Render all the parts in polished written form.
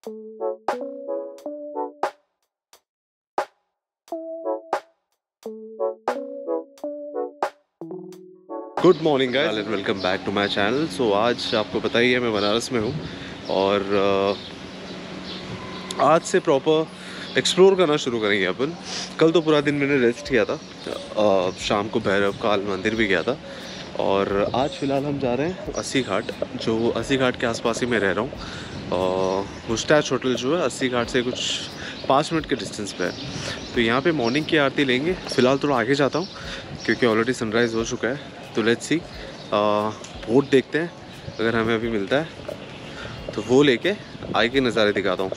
Good morning guys and welcome back to my channel. So आज आपको पता ही है मैं बनारस में हूँ और आज से प्रॉपर एक्सप्लोर करना शुरू करेंगे अपन। कल तो पूरा दिन मैंने रेस्ट किया था, शाम को भैरव काल मंदिर भी गया था और आज फ़िलहाल हम जा रहे हैं अस्सी घाट, जो अस्सी घाट के आसपास ही मैं रह रहा हूँ। मुस्टैच होटल जो है अस्सी घाट से कुछ 5 मिनट के डिस्टेंस पे है। तो यहाँ पे मॉर्निंग की आरती लेंगे। फ़िलहाल थोड़ा आगे जाता हूँ क्योंकि ऑलरेडी सनराइज़ हो चुका है। तो लेट्स सी, बोट देखते हैं, अगर हमें अभी मिलता है तो वो लेके आगे के नज़ारे दिखाता हूँ।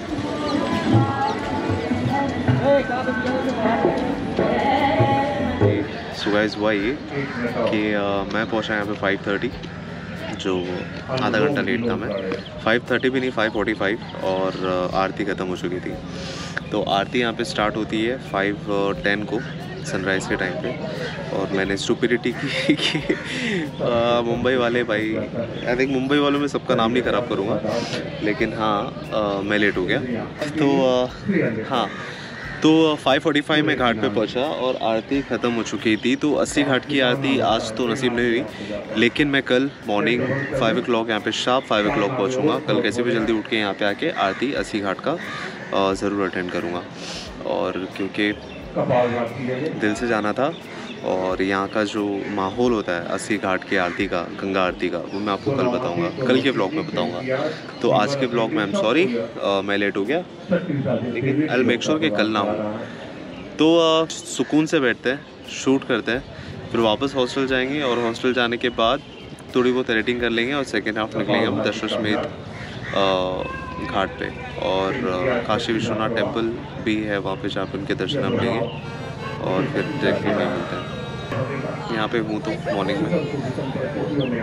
सो गाइस हुआ ये कि मैं पहुँचा यहाँ पे 5:30, जो आधा घंटा लेट था। मैं 5:30 भी नहीं, 5:45 और आरती ख़त्म हो चुकी थी। तो आरती यहाँ पे स्टार्ट होती है 5:10 को सनराइज़ के टाइम पे। और मैंने स्टुपिडिटी की कि मुंबई वाले भाई, आई थिंक मुंबई वालों में सबका नाम नहीं ख़राब करूँगा, लेकिन हाँ मैं लेट हो गया। तो हाँ, तो 5:45 में घाट पे पहुंचा और आरती ख़त्म हो चुकी थी। तो अस्सी घाट की आरती आज तो नसीब नहीं हुई, लेकिन मैं कल मॉर्निंग 5 o'clock यहाँ पे शार्प 5 o'clock पहुँचूँगा। कल कैसे भी जल्दी उठ के यहाँ पे आके आरती अस्सी घाट का ज़रूर अटेंड करूँगा। और क्योंकि दिल से जाना था और यहाँ का जो माहौल होता है अस्सी घाट की आरती का, गंगा आरती का, वो मैं आपको कल बताऊंगा, कल के ब्लॉग में बताऊंगा। तो आज के ब्लॉग में आई एम सॉरी मैं लेट हो गया, लेकिन आई विल मेक श्योर कि कल ना हो। तो सुकून से बैठते हैं, शूट करते हैं, फिर वापस हॉस्टल जाएंगे और हॉस्टल जाने के बाद थोड़ी बहुत एडिटिंग कर लेंगे और सेकेंड हाफ निकलेंगे हम दशाश्वमेध घाट पे। और काशी विश्वनाथ टेम्पल भी है वहाँ पे, जहाँ पे उनके दर्शन हम लेंगे और फिर देखने में मिलते हैं। यहाँ पे हूँ तो मॉर्निंग में।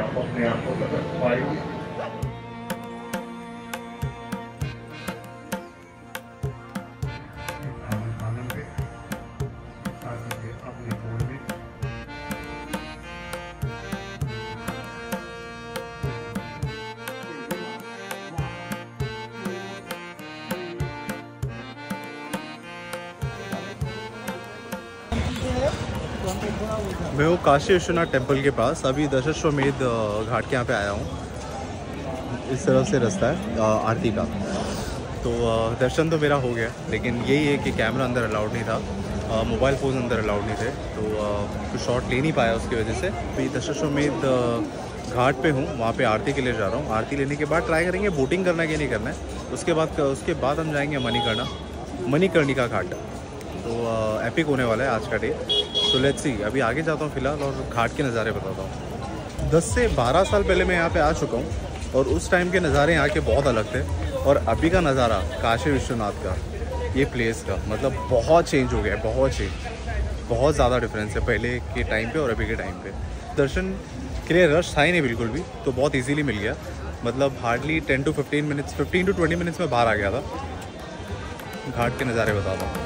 मैं हूँ काशी विश्वनाथ टेम्पल के पास, अभी दशाश्वमेध घाट के यहाँ पे आया हूँ। इस तरफ से रास्ता है आरती का। तो दर्शन तो मेरा हो गया, लेकिन यही है कि कैमरा अंदर अलाउड नहीं था, मोबाइल फ़ोन अंदर अलाउड नहीं थे, तो कुछ शॉट ले नहीं पाया उसकी वजह से। अभी दशाश्वमेध घाट पे हूँ, वहाँ पे आरती के लिए जा रहा हूँ। आरती लेने के बाद ट्राई करेंगे बोटिंग करना कि नहीं करना है। उसके बाद हम जाएंगे मणिकर्णिका घाट। तो एपिक होने वाला है आज का डे। तो लेट्स सी, अभी आगे जाता हूँ फ़िलहाल और घाट के नज़ारे बताता हूँ। 10 से 12 साल पहले मैं यहाँ पे आ चुका हूँ और उस टाइम के नज़ारे यहाँ के बहुत अलग थे, और अभी का नज़ारा काशी विश्वनाथ का, ये प्लेस का, मतलब बहुत चेंज हो गया है, बहुत ज़्यादा डिफरेंस है पहले के टाइम पे और अभी के टाइम पे। दर्शन के लिए रश था ही नहीं बिल्कुल भी, तो बहुत ईजीली मिल गया। मतलब hardly 10 to 15 minutes, 15 to 20 minutes में बाहर आ गया था। घाट के नज़ारे बताता हूँ।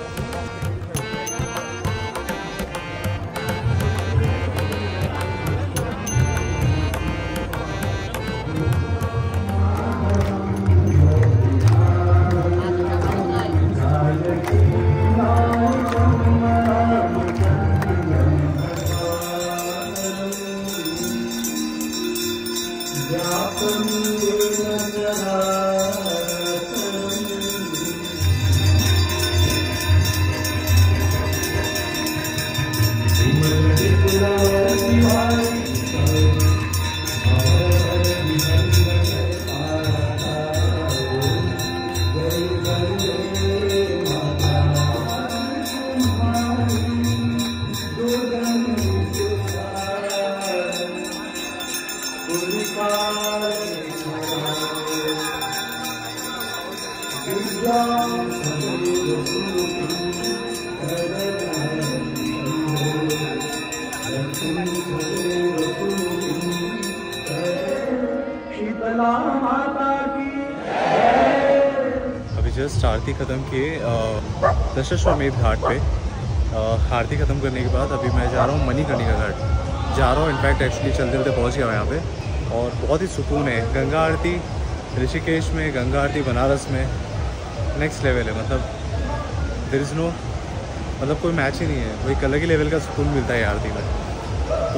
अभी जस्ट आरती ख़त्म किए दशाश्वमेध घाट पे। आरती ख़त्म करने के बाद अभी मैं जा रहा हूँ मणिकर्णिका घाट जा रहा हूँ। इनफैक्ट एक्चुअली चलते चलते पहुँच गया यहाँ पे और बहुत ही सुकून है। गंगा आरती ऋषिकेश में गंगा आरती, बनारस में नेक्स्ट लेवल है। मतलब देयर इज़ नो, मतलब कोई मैच ही नहीं है। वो एक अलग ही लेवल का सुकून मिलता है आरती में। तो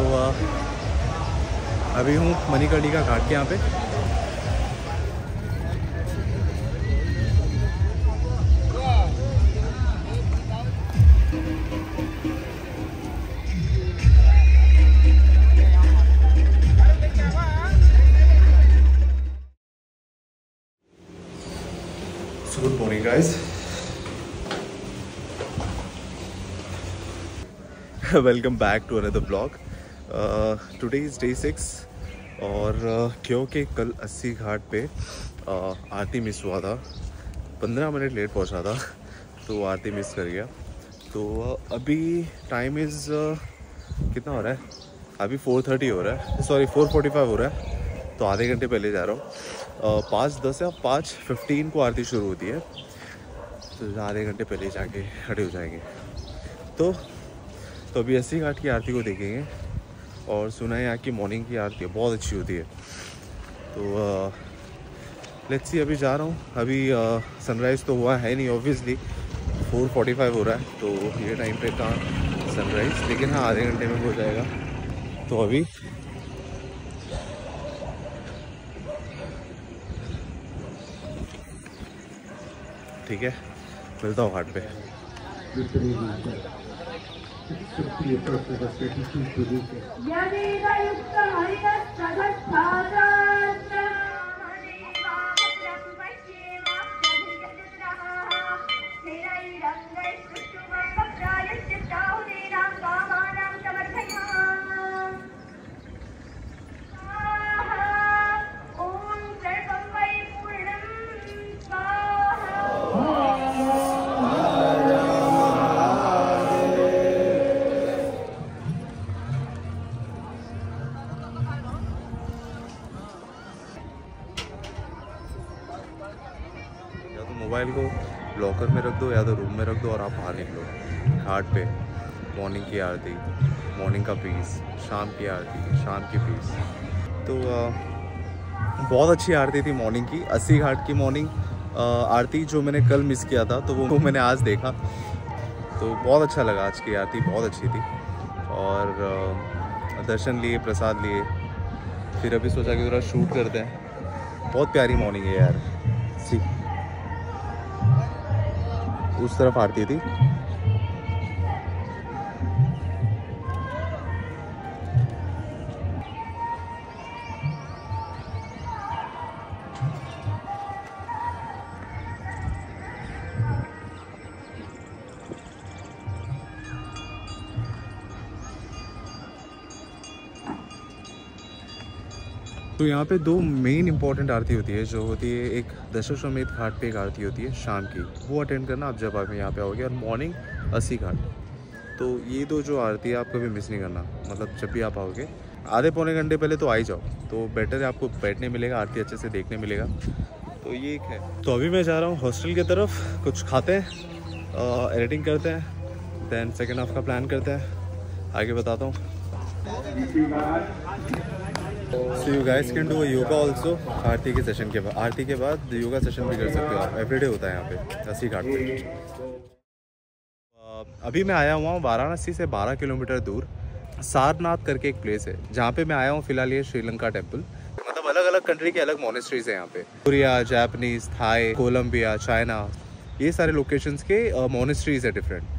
अभी हूँ मणिकर्णिका घाट के यहाँ पे। Good morning guys. Welcome back to another vlog. Today is day 6 और क्योंकि कल 80 घाट पे आरती मिस हुआ था, 15 मिनट लेट पहुंचा था तो आरती मिस कर गया। तो अभी टाइम इज़ कितना हो रहा है? अभी 4:30 हो रहा है, सॉरी 4:45 हो रहा है। तो आधे घंटे पहले जा रहा हूँ। 5:10 या 5:15 को आरती शुरू होती है, तो आधे घंटे पहले जाके खड़े हो जाएंगे। तो अभी 80 घाट की आरती को देखेंगे। और सुना है यहाँ की मॉर्निंग की आरती बहुत अच्छी होती है। तो लेट्स सी, अभी जा रहा हूँ। अभी सनराइज़ तो हुआ है नहीं ऑब्वियसली, 4:45 हो रहा है, तो ये टाइम पे कहाँ सनराइज़, लेकिन हाँ आधे घंटे में हो जाएगा। तो अभी ठीक है, मिलता हूँ घाट पे। मोबाइल को लॉकर में रख दो या तो रूम में रख दो और आप बाहर निकलो। घाट पे मॉर्निंग की आरती, मॉर्निंग का पीस, शाम की आरती, शाम की पीस। तो बहुत अच्छी आरती थी मॉर्निंग की। 80 घाट की मॉर्निंग आरती जो मैंने कल मिस किया था, तो वो मैंने आज देखा, तो बहुत अच्छा लगा। आज की आरती बहुत अच्छी थी। और दर्शन लिए, प्रसाद लिए, फिर अभी सोचा कि थोड़ा शूट करते हैं। बहुत प्यारी मॉर्निंग है यार। सी उस तरफ आरती थी। तो यहाँ पे दो मेन इंपॉर्टेंट आरती होती है, जो होती है एक दशाश्वमेध घाट पे एक आरती होती है शाम की, वो अटेंड करना आप जब आप यहाँ पे आओगे। और मॉर्निंग 80 घाट। तो ये दो जो आरती है आप कभी मिस नहीं करना। मतलब जब भी आप आओगे आधे पौने घंटे पहले तो आ ही जाओ, तो बेटर है, आपको बैठने मिलेगा, आरती अच्छे से देखने मिलेगा। तो ये एक है। तो अभी मैं जा रहा हूँ हॉस्टल की तरफ, कुछ खाते हैं, एडिटिंग करते हैं, दैन सेकेंड हाफ का प्लान करते हैं, आगे बताता हूँ। So you guys can do a yoga also आरती के सेशन के बाद। आरती के बाद योगा सेशन भी कर सकते हो आप, एवरीडे होता है यहाँ पे 80 घाट पे। अभी मैं आया हुआ हूँ वाराणसी से 12 किलोमीटर दूर सारनाथ करके एक प्लेस है, जहाँ पे मैं आया हूँ फिलहाल। ये श्रीलंका टेम्पल, मतलब अलग अलग कंट्री के अलग मोनेस्ट्रीज है यहाँ पे। Korea, Japanese, Thai, Colombia, China, ये सारे लोकेशंस के मोनेस्ट्रीज है डिफरेंट।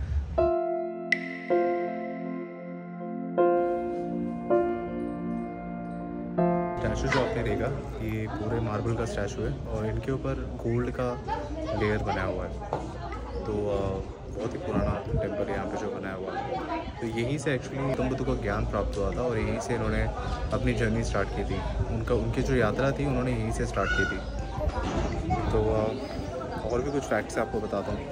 स्टैचू जो आपने देखा, ये पूरे मार्बल का स्टैचू है और इनके ऊपर गोल्ड का लेयर बनाया हुआ है। तो बहुत ही पुराना टेम्पल है यहाँ पे जो बनाया हुआ है। तो यहीं से एक्चुअली गौतम बुद्ध को ज्ञान प्राप्त हुआ था और यहीं से इन्होंने अपनी जर्नी स्टार्ट की थी। उनकी जो यात्रा थी उन्होंने यहीं से स्टार्ट की थी। तो और भी कुछ फैक्ट्स आपको बताता हूँ।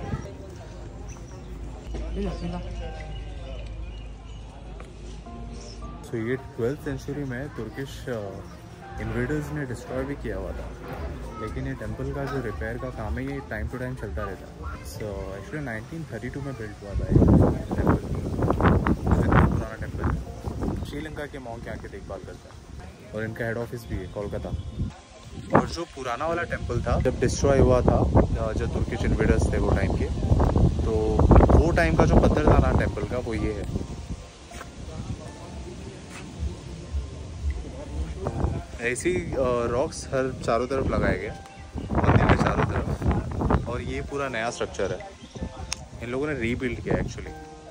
तो ये 12th सेंचुरी में तुर्किश इन्वेडर्स ने डिस्ट्रॉय भी किया हुआ था, लेकिन ये टेंपल का जो रिपेयर का काम है ये टाइम टू टाइम चलता रहता है। सो एक्चुअली 1932 में बिल्ड हुआ था ये टेंपल। पुराना टेंपल। श्रीलंका के मॉन्क यहाँ की देखभाल करता है और इनका हेड ऑफिस भी है कोलकाता। और जो पुराना वाला टेम्पल था जब डिस्ट्रॉय हुआ था, जो तुर्किश इन्वेडर्स थे वो टाइम के, तो वो टाइम का जो पत्थर था ना टेम्पल का, वो ये है। ऐसी रॉक्स हर चारों तरफ लगाए गए मंदिर के चारों तरफ, और ये पूरा नया स्ट्रक्चर है, इन लोगों ने रीबिल्ड किया एक्चुअली।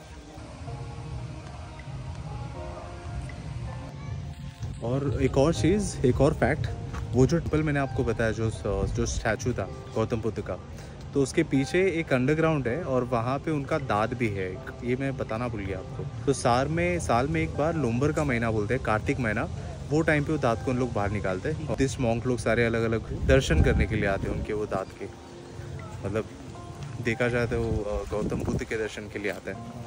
और एक और चीज़, एक और फैक्ट, वो जो टेम्पल मैंने आपको बताया जो स्टैचू था गौतम बुद्ध का, तो उसके पीछे एक अंडरग्राउंड है और वहाँ पे उनका दाद भी है एक, ये मैं बताना भूल गया आपको। तो साल में एक बार नवंबर का महीना बोलते हैं, कार्तिक महीना, वो टाइम पे वो दांत को उन लोग बाहर निकालते हैं। बुद्धिस्ट मॉन्क लोग सारे अलग अलग दर्शन करने के लिए आते हैं उनके वो दांत के, मतलब देखा जाए तो वो गौतम बुद्ध के दर्शन के लिए आते हैं।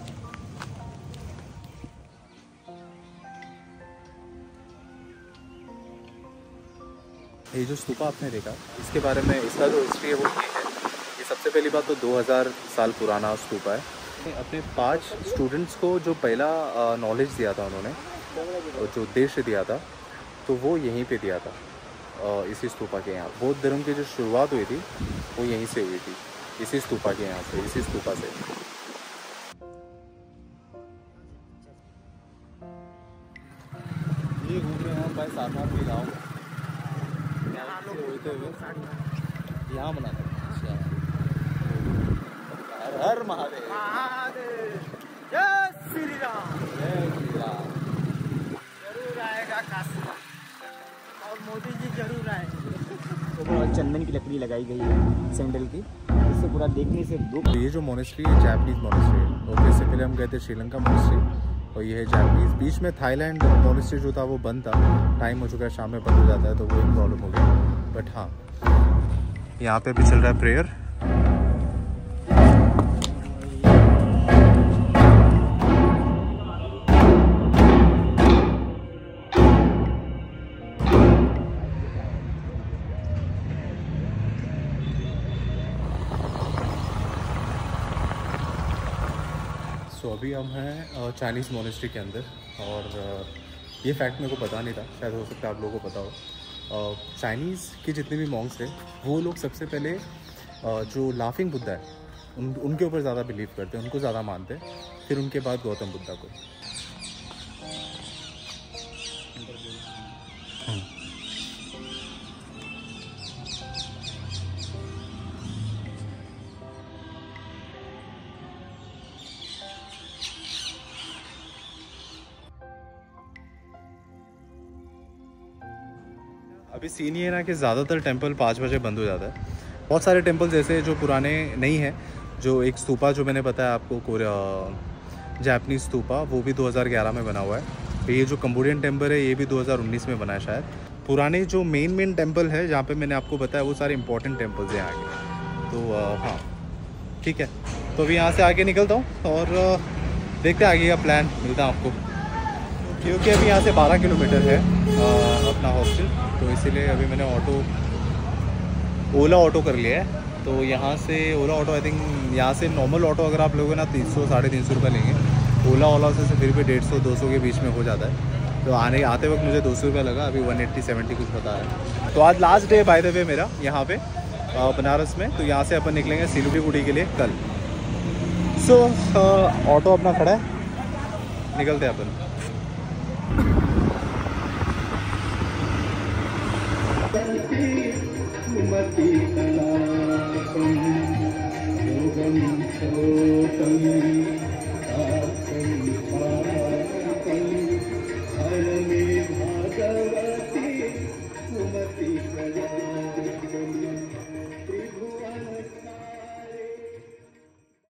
ये जो स्तूपा आपने देखा, इसके बारे में इसका जो हिस्ट्री है वो ये है। ये सबसे पहली बात तो 2000 साल पुराना स्तूपा है। अपने 5 स्टूडेंट्स को जो पहला नॉलेज दिया था उन्होंने, जो उद्देश्य दिया था, तो वो यहीं पे दिया था, इसी स्तूपा के यहाँ। बौद्ध धर्म की जो शुरुआत हुई थी वो यहीं से हुई थी, इसी स्तूपा के यहाँ से, इसी स्तूपा से। ये घूम रहे हैं हम भाई सारनाथ के गाँव, होते हुए यहाँ मनाते हैं। हर महादेव, जय श्री राम, जय श्री राम। जरूर आएगा काशी और मोदी जी जरूर आएंगे। तो चंदन की लकड़ी लगाई गई है सैंडल की, इससे पूरा देखने से दो। ये जो मोनेस्ट्री है जैपनीज मोनेस्ट्री है। ओके, इससे पहले हम गए थे श्रीलंका मोनेस्ट्री, और ये है जैपनीज। बीच में थाईलैंड मोनेस्ट्री जो था वो बंद था, टाइम हो चुका है, शाम में बंद हो जाता है, तो वो एक प्रॉब्लम हो गया। बट हाँ, यहाँ पे भी चल रहा है प्रेयर। सो अभी हम हैं चाइनीज़ मोनेस्ट्री के अंदर, और ये फैक्ट मेरे को पता नहीं था, शायद हो सकता है आप लोगों को पता हो। चाइनीज़ के जितने भी मॉन्क्स थे वो लोग सबसे पहले जो लाफिंग बुद्धा है उनके ऊपर ज़्यादा बिलीव करते हैं, उनको ज़्यादा मानते हैं, फिर उनके बाद गौतम बुद्धा को। अभी सीन ये है ना कि ज़्यादातर टेंपल 5 बजे बंद हो जाता है। बहुत सारे टेंपल्स ऐसे जो पुराने नहीं हैं, जो एक स्तूपा जो मैंने बताया आपको, जापानीज स्तूपा, वो भी 2011 में बना हुआ है। ये जो कंबोडियन टेंपल है ये भी 2019 में बना है शायद। पुराने जो मेन टेंपल है जहाँ पे मैंने आपको बताया वो सारे इंपॉर्टेंट टेंपल्स हैं आगे। तो हाँ ठीक है, तो अभी यहाँ से आगे निकलता हूँ और देखते हैं आगे का प्लान, मिलता है आपको। क्योंकि अभी यहाँ से 12 किलोमीटर है अपना हॉस्टल, तो इसीलिए अभी मैंने ओला ऑटो कर लिया है। तो यहाँ से ओला ऑटो, आई थिंक यहाँ से नॉर्मल ऑटो अगर आप लोगे ना 300-350 रुपये लेंगे। ओला से फिर भी 150-200 के बीच में हो जाता है। तो आते वक्त मुझे 200 रुपये लगा, अभी 180-70 कुछ बता है। तो आज last day by the way मेरा यहाँ पे बनारस में। तो यहाँ से अपन निकलेंगे सिलीगुड़ी के लिए कल। सो ऑटो अपना खड़ा है, निकलते हैं अपन। मती